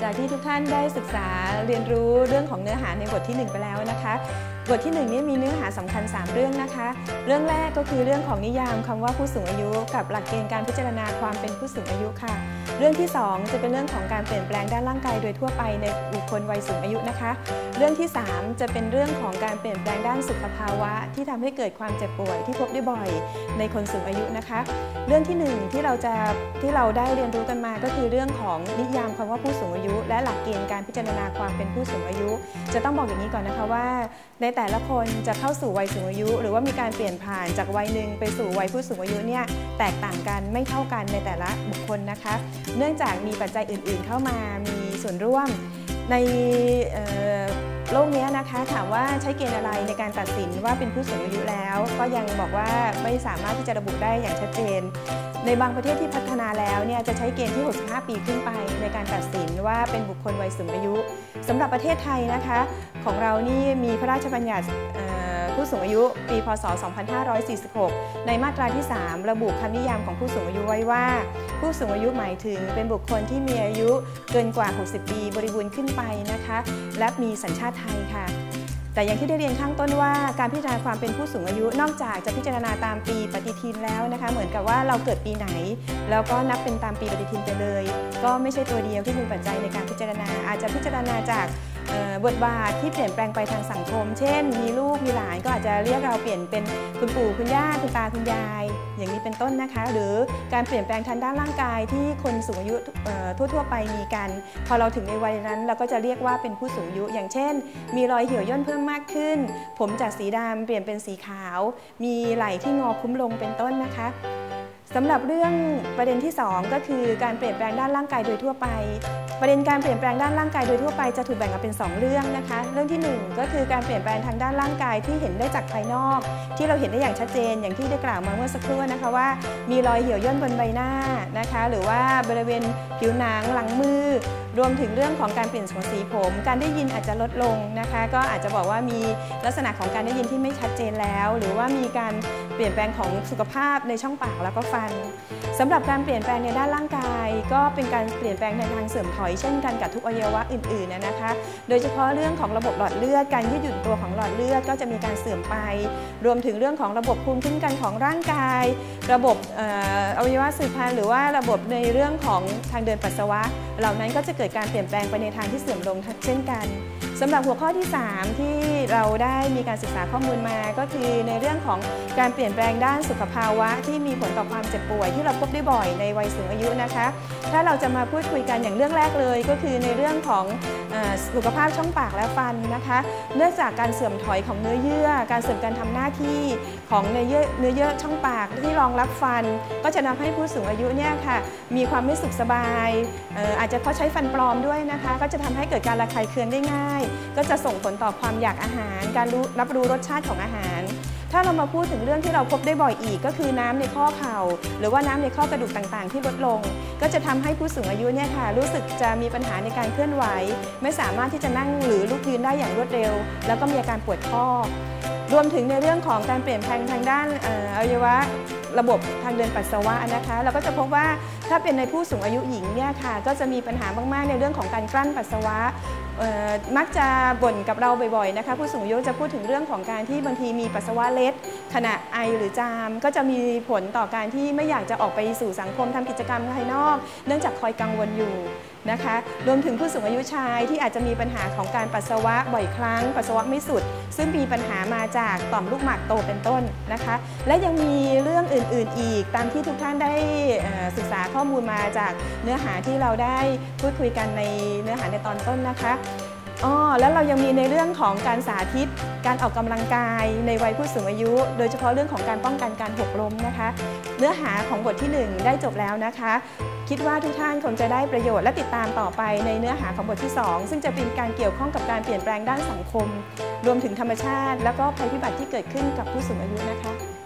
จากที่ทุกท่านได้ศึกษาเรียนรู้เรื่องของเนื้อหาในบทที่1ไปแล้วนะคะบทที่1นี้มีเนื้อหาสำคัญ3เรื่องนะคะเรื่องแรกก็คือเรื่องของนิยามคำว่าผู้สูงอายุกับหลักเกณฑ์การพิจารณาความเป็นผู้สูงอายุค่ะเรื่องที่2จะเป็นเรื่องของการเปลี่ยนแปลงด้านร่างกายโดยทั่วไปในบุคคลวัยสูงอายุนะคะเรื่องที่3จะเป็นเรื่องของการเปลี่ยนแปลงด้านสุขภาวะที่ทำให้เกิดความเจ็บป่วยที่พบได้บ่อยในคนสูงอายุนะคะเรื่องที่1ที่เราได้เรียนรู้กันมาก็คือเรื่องของนิยามคำว่าผู้สูงอายุและหลักเกณฑ์การพิจารณาความเป็นผู้สูงอายุจะต้องบอกอย่างนี้ก่อนนะคะว่าในแต่ละคนจะเข้าสู่วัยสูงอายุหรือว่ามีการเปลี่ยนผ่านจากวัยหนึ่งไปสู่วัยผู้สูงอายุเนี่ยแตกต่างกันไม่เท่ากันในแต่ละบุคคลนะคะเนื่องจากมีปัจจัยอื่นๆเข้ามามีส่วนร่วมในโลกนี้นะคะถามว่าใช้เกณฑ์อะไรในการตัดสินว่าเป็นผู้สูงอายุแล้วก็ยังบอกว่าไม่สามารถที่จะระบุได้อย่างชัดเจนในบางประเทศที่พัฒนาแล้วเนี่ยจะใช้เกณฑ์ที่65 ปีขึ้นไปในการตัดสินว่าเป็นบุคคลวัยสูงอายุสำหรับประเทศไทยนะคะของเรานี่มีพระราชบัญญัติผู้สูงอายุปีพ.ศ. 2546ในมาตราที่3ระบุคำนิยามของผู้สูงอายุไว้ว่าผู้สูงอายุหมายถึงเป็นบุคคลที่มีอายุเกินกว่า60 ปีบริบูรณ์ขึ้นไปนะคะและมีสัญชาติไทยค่ะแต่อย่างที่ได้เรียนข้างต้นว่าการพิจารณาความเป็นผู้สูงอายุนอกจากจะพิจารณาตามปีปฏิทินแล้วนะคะเหมือนกับว่าเราเกิดปีไหนแล้วก็นับเป็นตามปีปฏิทินไปเลยก็ไม่ใช่ตัวเดียวที่เป็นปัจจัยในการพิจารณาอาจจะพิจารณาจากบทบาทที่เปลี่ยนแปลงไปทางสังคมเช่นมีลูกมีหลานก็อาจจะเรียกเราเปลี่ยนเป็นคุณปู่คุณย่าคุณตาคุณยายอย่างนี้เป็นต้นนะคะหรือการเปลี่ยนแปลงทางด้านร่างกายที่คนสูงอายุทั่วไปมีกันพอเราถึงในวัยนั้นเราก็จะเรียกว่าเป็นผู้สูงอายุอย่างเช่นมีรอยเหี่ยวย่นเพิ่มมากขึ้นผมจากสีดำเปลี่ยนเป็นสีขาวมีไหล่ที่งอคุ้มลงเป็นต้นนะคะสำหรับเรื่องประเด็นที่2ก็คือการเปลี่ยนแปลงด้านร่างกายโดยทั่วไปประเด็นการเปลี่ยนแปลงด้านร่างกายโดยทั่วไปจะถูกแบ่งออกเป็น2เรื่องนะคะเรื่องที่1ก็คือการเปลี่ยนแปลงทางด้านร่างกายที่เห็นได้จากภายนอกที่เราเห็นได้อย่างชัดเจนอย่างที่ได้กล่าวมาเมื่อสักครู่นะคะว่ามีรอยเหี่ยวย่นบนใบหน้านะคะหรือว่าบริเวณผิวหนังหลังมือรวมถึงเรื่องของการเปลี่ยนสีผมการได้ยินอาจจะลดลงนะคะก็อาจจะบอกว่ามีลักษณะของการได้ยินที่ไม่ชัดเจนแล้วหรือว่ามีการเปลี่ยนแปลงของสุขภาพในช่องปากแล้วก็ฟันสำหรับการเปลี่ยนแปลงในด้านร่างกายก็เป็นการเปลี่ยนแปลงในทางเสื่อมถอยเช่นกันกับทุกอวัยวะอื่นๆนะคะโดยเฉพาะเรื่องของระบบหลอดเลือดการยืดหยุ่นตัวของหลอดเลือดก็จะมีการเสื่อมไปรวมถึงเรื่องของระบบภูมิคุ้มกันของร่างกายระบบอวัยวะสืบพันธุ์หรือว่าระบบในเรื่องของทางเดินปัสสาวะเหล่านั้นก็จะเกิดการเปลี่ยนแปลงไปในทางที่เสื่อมลงเช่นกันสำหรับหัวข้อที่3ที่เราได้มีการศึกษาข้อมูลมาก็คือในเรื่องของการเปลี่ยนแปลงด้านสุขภาวะที่มีผลต่อความเจ็บป่วยที่เราพบได้บ่อยในวัยสูงอายุนะคะถ้าเราจะมาพูดคุยกันอย่างเรื่องแรกเลยก็คือในเรื่องของสุขภาพช่องปากและฟันนะคะเนื่องจากการเสื่อมถอยของเนื้อเยื่อการเสื่อมการทำหน้าที่ของเนื้อเยื่อช่องปากที่รองรับฟันก็จะทำให้ผู้สูงอายุเนี่ยค่ะมีความไม่สุขสบายอาจจะเพราะใช้ฟันปลอมด้วยนะคะก็จะทำให้เกิดการระคายเคืองได้ง่ายก็จะส่งผลต่อความอยากอาหารการรับรู้รสชาติของอาหารถ้าเรามาพูดถึงเรื่องที่เราพบได้บ่อยอีกก็คือน้ำในข้อเข่าหรือว่าน้ำในข้อกระดูกต่างๆที่ลดลงก็จะทำให้ผู้สูงอายุเนี่ยค่ะรู้สึกจะมีปัญหาในการเคลื่อนไหวไม่สามารถที่จะนั่งหรือลุกยืนได้อย่างรวดเร็วแล้วก็มีอาการปวดข้อรวมถึงในเรื่องของการเปลี่ยนแปลงทางด้านอวัยวะระบบทางเดินปัสสาวะนะคะเราก็จะพบว่าถ้าเป็นในผู้สูงอายุหญิงเนี่ยค่ะก็จะมีปัญหามากๆในเรื่องของการกลั้นปัสสาวะมักจะบ่นกับเราบ่อยๆนะคะผู้สูงอายุจะพูดถึงเรื่องของการที่บางทีมีปัสสาวะเล็ดขณะไอหรือจามก็จะมีผลต่อการที่ไม่อยากจะออกไปสู่สังคมทำกิจกรรมภายนอกเนื่องจากคอยกังวลอยู่นะคะรวมถึงผู้สูงอายุชายที่อาจจะมีปัญหาของการปัสสาวะบ่อยครั้งปัสสาวะไม่สุดซึ่งมีปัญหามาจากต่อมลูกหมากโตเป็นต้นนะคะและยังมีเรื่องอื่นๆอีกตามที่ทุกท่านได้ศึกษาข้อมูลมาจากเนื้อหาที่เราได้พูดคุยกันในเนื้อหาในตอนต้นนะคะแล้วเรายังมีในเรื่องของการสาธิตการออกกำลังกายในวัยผู้สูงอายุโดยเฉพาะเรื่องของการป้องกันการหกล้มนะคะเนื้อหาของบทที่1ได้จบแล้วนะคะคิดว่าทุกท่านคงจะได้ประโยชน์และติดตามต่อไปในเนื้อหาของบทที่2ซึ่งจะเป็นการเกี่ยวข้องกับการเปลี่ยนแปลงด้านสังคมรวมถึงธรรมชาติและก็ภัยพิบัติที่เกิดขึ้นกับผู้สูงอายุนะคะ